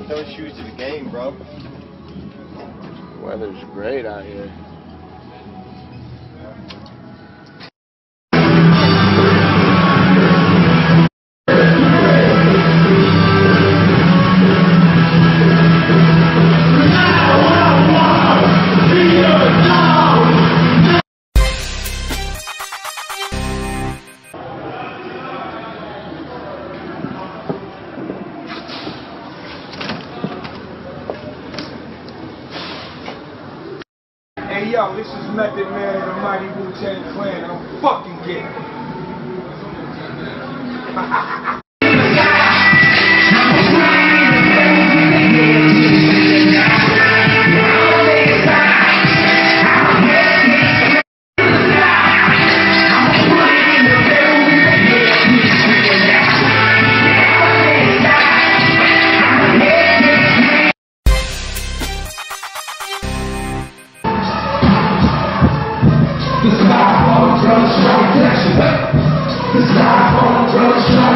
those shoes to the game, bro. Weather's great out here. Hey yo, this is Method Man of the Mighty Wu-Tang Clan, and I'm fucking getting it. The styrofoam drugs, strong protection. The styrofoam drugs, strong